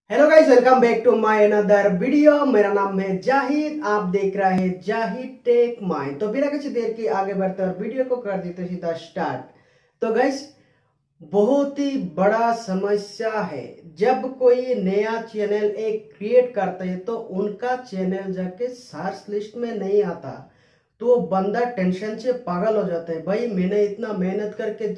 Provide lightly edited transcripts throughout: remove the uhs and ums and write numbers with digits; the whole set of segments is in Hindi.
Hello guys, welcome back to my another video. मेरा नाम है जाहिद, आप देख रहे हैं जाहिद टेक माय। तो बिना किसी देर की आगे बढ़ते और वीडियो को कर देते सीधा स्टार्ट। तो गाइस, बहुत ही बड़ा समस्या है जब कोई नया चैनल एक क्रिएट करते हैं तो उनका चैनल जाके सर्च लिस्ट में नहीं आता, तो बंदा टेंशन से पागल हो जाता है। भाई, मैंने इतना मेहनत करके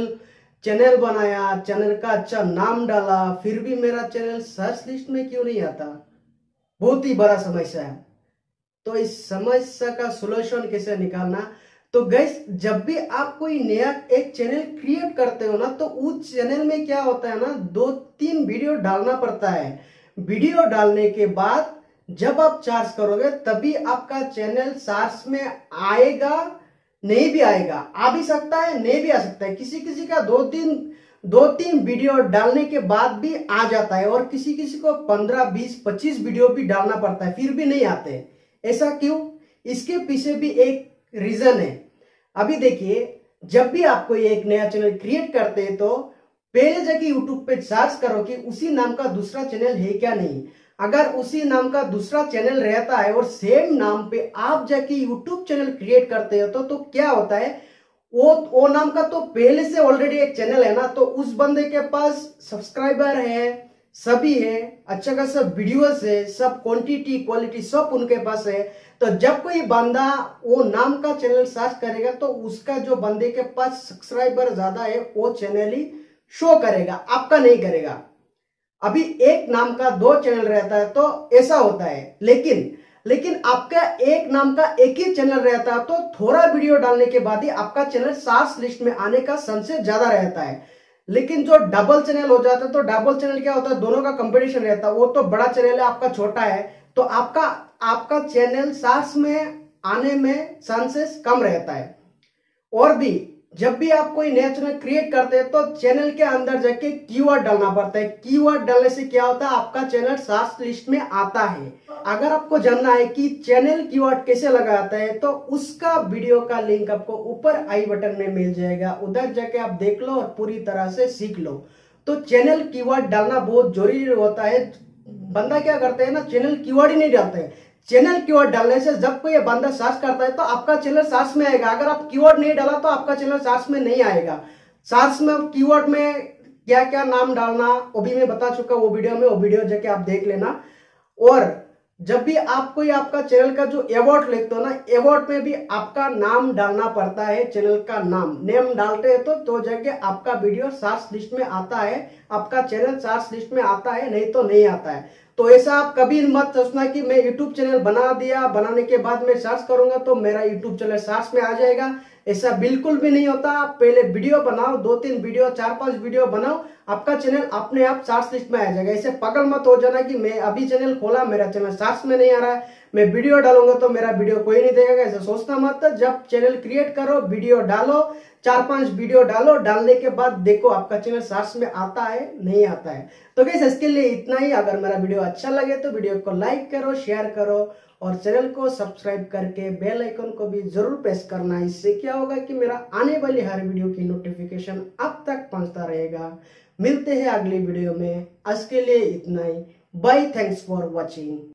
चैनल बनाया, चैनल का अच्छा नाम डाला, फिर भी मेरा चैनल सर्च लिस्ट में क्यों नहीं आता। बहुत ही बड़ा समस्या है। तो इस समस्या का सॉल्यूशन कैसे निकालना। तो गाइस, जब भी आप कोई नया एक चैनल क्रिएट करते हो ना, तो उस चैनल में क्या होता है ना, 2-3 वीडियो डालना पड़ता है। वीडियो डालने के बाद जब आप चार्ज करोगे तभी आपका चैनल सर्च में आएगा। नहीं भी आएगा, आ भी सकता है, नहीं भी आ सकता है। किसी किसी का दो तीन वीडियो डालने के बाद भी आ जाता है, और किसी किसी को 15, 20, 25 वीडियो भी डालना पड़ता है, फिर भी नहीं आते। ऐसा क्यों? इसके पीछे भी एक रीजन है। अभी देखिए, जब भी आप कोई एक नया चैनल क्रिएट करते हैं तो पहले जाके यूट्यूब पे सर्च करो कि उसी नाम का दूसरा चैनल है क्या नहीं। अगर उसी नाम का दूसरा चैनल रहता है और सेम नाम पे आप जाके यूट्यूब चैनल क्रिएट करते हो तो क्या होता है, वो नाम का तो पहले से ऑलरेडी एक चैनल है ना, तो उस बंदे के पास सब्सक्राइबर है, सभी है, अच्छा खासा वीडियोस है, सब क्वांटिटी क्वालिटी सब उनके पास है। तो जब कोई बंदा वो नाम का चैनल सर्च करेगा तो उसका जो बंदे के पास सब्सक्राइबर ज्यादा है वो चैनल ही शो करेगा, आपका नहीं करेगा। अभी एक नाम का 2 चैनल रहता है तो ऐसा होता है, लेकिन आपका एक नाम का एक ही चैनल रहता है तो थोड़ा वीडियो डालने के बाद ही आपका चैनल सर्च लिस्ट में आने का चांसेस ज्यादा रहता है। लेकिन जो डबल चैनल हो जाता है तो डबल चैनल क्या होता है, दोनों का कंपटीशन रहता है। वो तो बड़ा चैनल है, आपका छोटा है, तो आपका चैनल सर्च में आने में चांसेस कम रहता है। और भी, जब भी आप कोई नया चैनल क्रिएट करते हैं तो चैनल के अंदर जाके कीवर्ड डालना पड़ता है। कीवर्ड डालने से क्या होता है, आपका चैनल सर्च लिस्ट में आता है। अगर आपको जानना है कि चैनल कीवर्ड कैसे लगाता है तो उसका वीडियो का लिंक आपको ऊपर आई बटन में मिल जाएगा, उधर जाके आप देख लो और पूरी तरह से सीख लो। तो चैनल कीवर्ड डालना बहुत जरूरी होता है। बंदा क्या करते हैं ना, चैनल कीवर्ड ही नहीं डालते हैं। चैनल कीवर्ड डालने से जब कोई बंदा सर्च करता है तो आपका चैनल सर्च में आएगा। अगर आप कीवर्ड नहीं डाला तो आपका चैनल सर्च में नहीं आएगा। सर्च में कीवर्ड में क्या क्या नाम डालना वो भी मैं बता चुका, वो वीडियो जाके आप देख लेना। और जब भी आप कोई आपका चैनल का जो अबाउट लिखते हो ना, अबाउट में भी आपका नाम डालना पड़ता है। चैनल का नेम डालते हैं तो जाके आपका वीडियो सर्च लिस्ट में आता है, आपका चैनल सर्च लिस्ट में आता है, नहीं तो नहीं आता है। तो ऐसा आप कभी मत सोचना कि मैं यूट्यूब चैनल बना दिया, बनाने के बाद मैं सर्च करूंगा तो मेरा यूट्यूब चैनल सर्च में आ जाएगा। ऐसा बिल्कुल भी नहीं होता। आप पहले वीडियो बनाओ, 2-3 वीडियो, 4-5 वीडियो बनाओ, आपका चैनल अपने आप सर्च लिस्ट में आ जाएगा। ऐसे पागल मत हो जाना कि मैं अभी चैनल खोला, मेरा चैनल सर्च में नहीं आ रहा है, मैं वीडियो डालूंगा तो मेरा वीडियो कोई नहीं देखेगा। ऐसा सोचना मत। जब चैनल क्रिएट करो, वीडियो डालो, 4-5 वीडियो डालो, डालने के बाद देखो आपका चैनल सर्च में आता है नहीं आता है। तो गाइस, इसके लिए इतना ही। अगर मेरा वीडियो अच्छा लगे तो वीडियो को लाइक करो, शेयर करो और चैनल को सब्सक्राइब करके बेल आइकन को भी जरूर प्रेस करना। इससे क्या होगा कि मेरा आने वाली हर वीडियो की नोटिफिकेशन आप तक पहुंचता रहेगा। मिलते हैं अगली वीडियो में। आज के लिए इतना ही। Bye, thanks for watching.